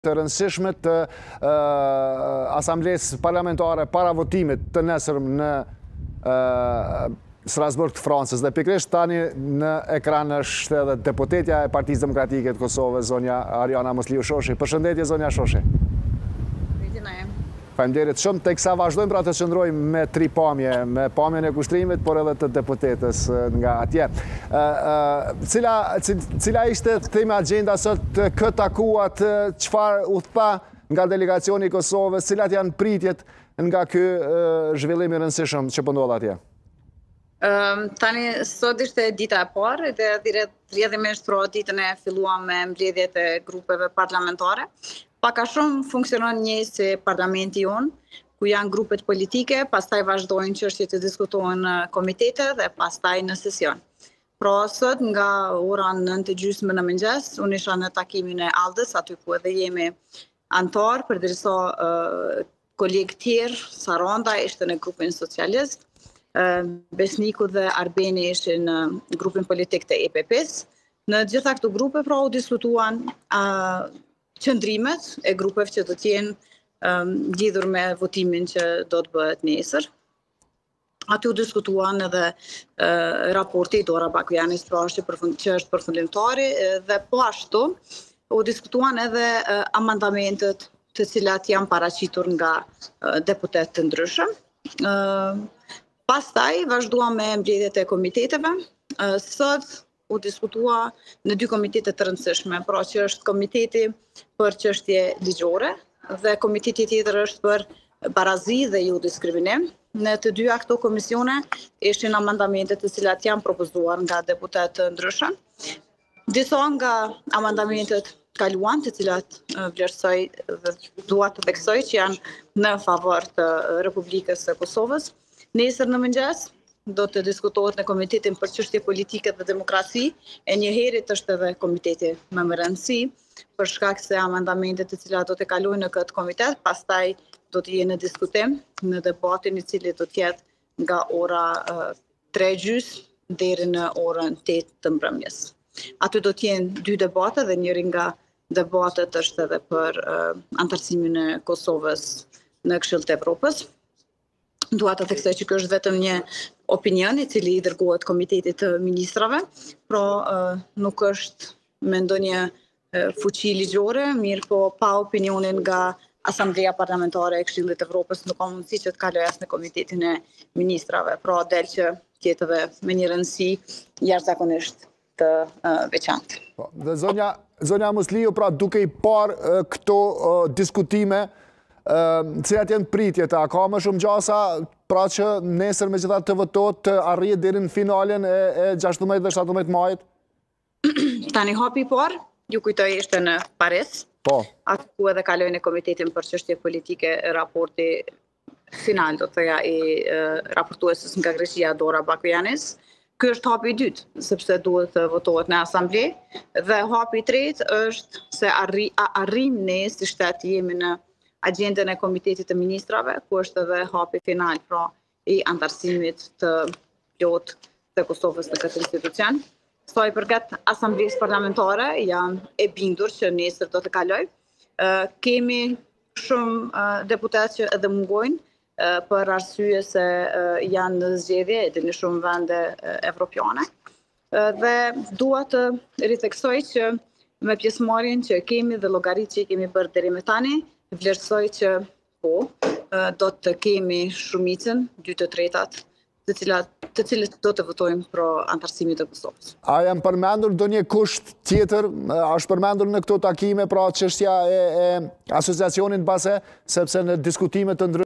të rëndësishme të asamblesë parlamentare para votimit të nesërm në Strasburg të Francës. Dhe pikrisht tani në ekran është edhe deputetja e Partisë Demokratike të Kosovës, zonja Ariana Musliu Shoshi. Përshëndetje, zonja Shoshi. Faleminderit shumë. Teksa vazhdojmë pra të qëndrojmë me tri pamje, me pamjen e kushtrimit, por edhe të deputetës nga atje. Cila ishte themi agenda sot këtë takuat, çfarë u tha nga delegacioni i Kosovës, cilat janë pritjet nga ky zhvillim i rëndësishëm që po ndodh atje? Tani sot ishte dita e parë dhe rrjedhimisht pro ditën e filluam me mbledhjet e grupeve parlamentare. Paka shumë funksionon një si parlamenti jonë, ku janë grupet politike, pastaj vazhdojnë çështjet të diskutohen në komitete dhe pastaj në sesion. Pra sot nga ora 9:30 në mëngjes, unë isha në takimin e Aldës, aty ku edhe jemi antar, përderisa kolegë tjerë, Saranda ishte në grupin socialist, Besniku dhe Arbeni ishin në grupin politik të EPP-s. Në gjitha këto grupe pra u diskutuan qëndrimet e grupeve që do t'jenë lidhur me votimin që do të bëhet nesër. Aty u diskutuan edhe raporti i Dora Bakujanis pra që është përfundimtari dhe po ashtu u diskutuan edhe amandamentet të cilat janë paraqitur nga deputet të ndryshëm. Pastaj vazhduam me mbledhjet e komiteteve. Sot u diskutua në dy komitete të rëndësishme, pra që është komiteti për çështje ligjore dhe komiteti tjetër është për barazi dhe jo diskriminim. Në të dyja këto komisione ishin amandamente të cilat janë propozuar nga deputet të ndryshëm. Disa nga amandamentet kaluan, të cilat vlerësoj dhe dua të theksoj që janë në favor të Republikës së Kosovës. Nesër në mëngjes do të diskutohet në Komitetin për çështje politike dhe demokraci, e njëherët është edhe komiteti më rëndësi, për shkak se amandamentet të cilat do të kalojnë në këtë komitet, pastaj do të jenë në diskutim në debatin i cili do të jetë nga ora 3:30 deri në orën 8 të mbrëmjes. Aty do të jenë dy debate dhe njëri nga debatet është edhe për antarësimin e Kosovës në Këshill të Evropës. Dua të theksoj që kjo është vetëm një opinion i cili i dërgohet Komitetit të Ministrave, pra nuk është me ndonjë fuqi ligjore, mirë po pa opinionin nga Asambleja Parlamentare e Këshillit të Evropës nuk ka mundësi që të kalojë as në Komitetin e Ministrave, pra del që tjetë edhe me një rëndësi jashtëzakonisht të veçantë. Dhe zonja Musliu, pra duke i parë këto diskutime, cilat janë pritjet, a ka më shumë gjasa pra që nesër me gjithat të votot të arrijet deri në finalen e 16 dhe 17 majit? Tani hapi parë, ju kujtoj ishte në Paris, atë ku edhe kalojnë në Komitetin për çështje politike raporti final, do të thoya i raportuesës nga Greqia Dora Bakujanis. Ky është hapi i dytë, sepse duhet të votohet në asamble, dhe hapi i tretë është se arrim ne si shtet jemi në agjendën e Komitetit të Ministrave, ku është edhe hapi final pra i antarësimit të plot të Kosovës në këtë institucion. Sa i përket Asamblesë Parlamentare, jam e bindur që nesër do të kaloj. Kemi shumë deputet që edhe mungojnë për arsye se janë në zgjedhje edhe në shumë vende evropiane. Dhe dua të ritheksoj që me pjesëmarrjen që kemi dhe llogaritë që kemi bërë deri më tani, vlerësoj që do të kemi shumicën 2/3 të cilët do të votojmë pro antarësimit të Kosovës. A janë përmendur ndonjë kusht tjetër, është përmendur në këto takime pra çështja e asociacionit base, sepse në diskutime të ndryshme